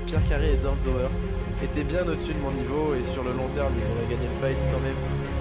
Pierre Carré et Dorfdauer étaient bien au-dessus de mon niveau et sur le long terme ils auraient gagné le fight quand même.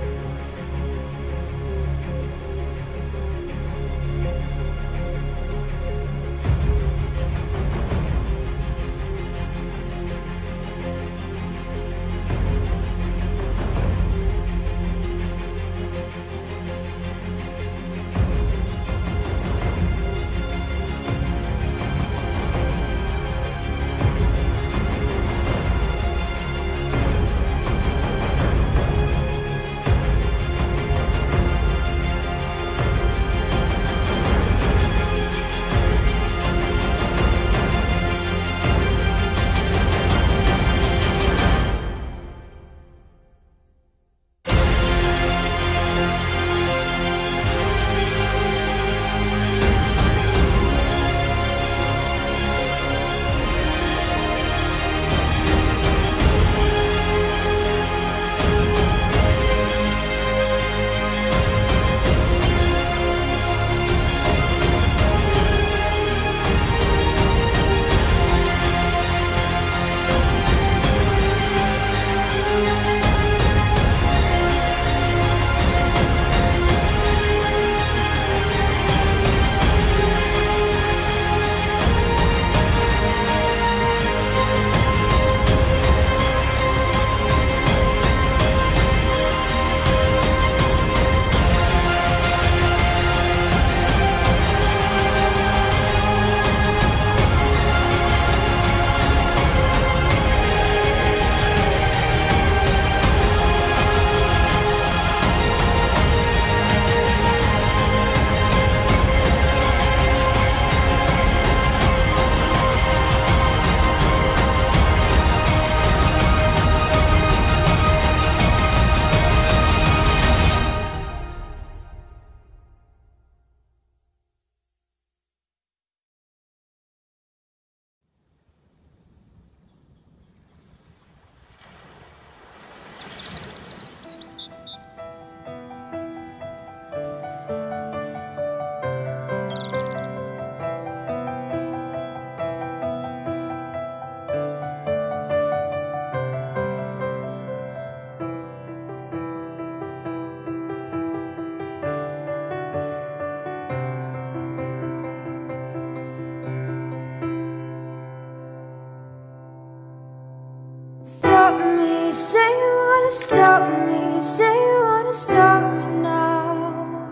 Stop me, say you wanna stop me, say you wanna stop me now.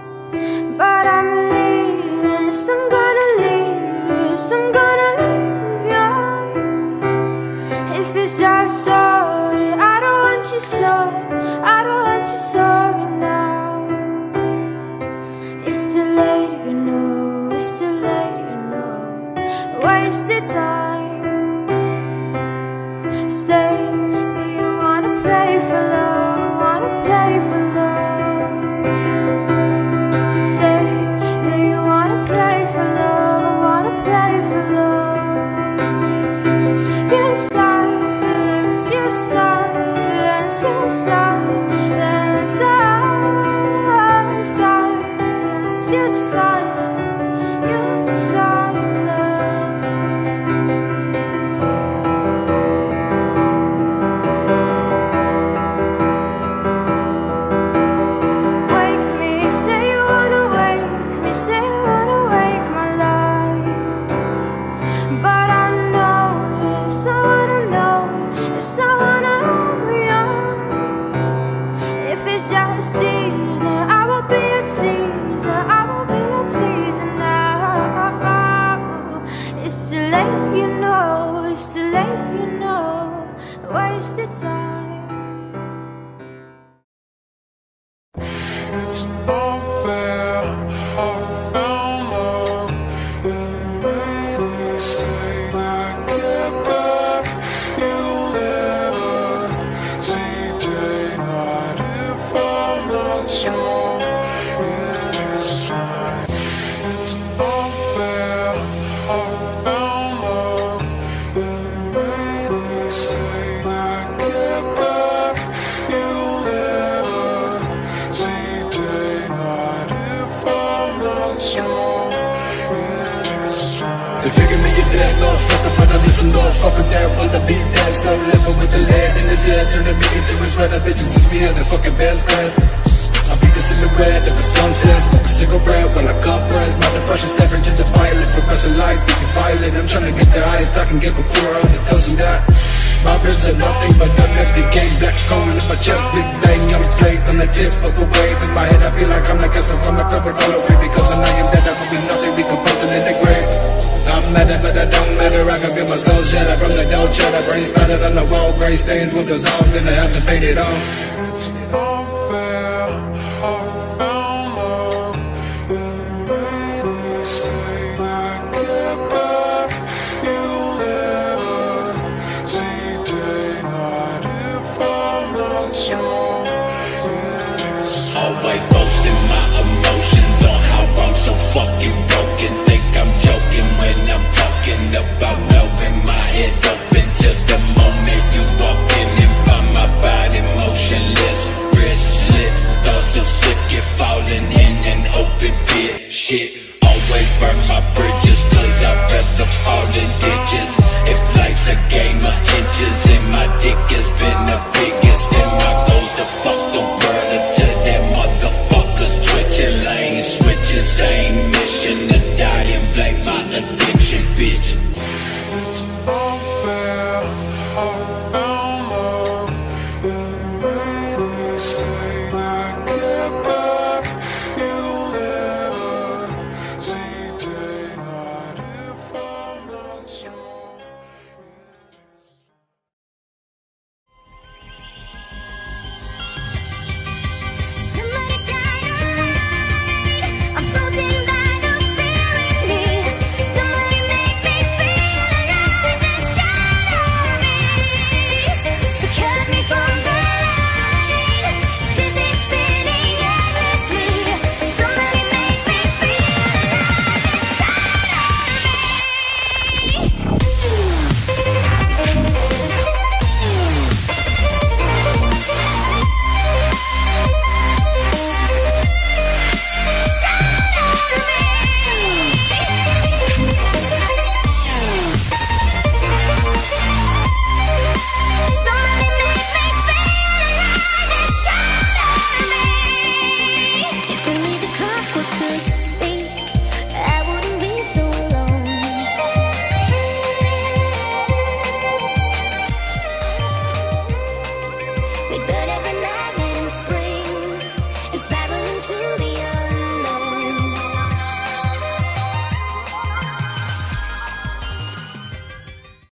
But I'm leaving, yes, I'm gonna leave, yes, I'm gonna leave you. If it's just sorry, I don't want you sorry, I don't want you sorry now. It's too late, you know, it's too late, you know. Wasted time. Say, do you wanna play for love? Wanna play for love? Say, do you wanna play for love? Wanna play for love? Your silence, your silence, your silence, silence, your silence, your silence. Wasted time. It's not fair. I found love. It made me say that get back. You'll never see daylight if I'm not strong. It is fine. It's not fair. I found love. It made me say that get back. You'll never see daylight if I'm not strong. It is fine. They figure me you're dead, no, fuck up, but I'm just so no, fuck with that, wanna be that. Slow living with the lead in his head, turning me into his red. Bitches use me as a fucking best friend. I'll be the silhouette of a sunset, smoke a cigarette while I compress. My depression stepping to the pilot, progressive lights get you violent. I'm trying to get the highest I can get before all the does and that. My ribs are nothing but an empty cage, black coal in my chest, big bang, I'm played on the tip of a wave. In my head I feel like I'm like a from my covered all away. Because when I am dead I will be nothing, decomposing in the grave. I'm mad but I don't matter, I can feel my skull shatter from the dough chatter. Brain splattered on the wall, gray stains, what goes on, gonna have to paint it on. It's unfair, I found love, it made me say I get back. You'll never see daylight if I'm not strong. Always boasting my emotions on how I'm so fucking broken. Think I'm joking when I'm talking about blowing my head open. Till the moment you walk in and find my body motionless, wrist slit, thoughts of sick, falling in an open pit. Shit, always burn my bridge.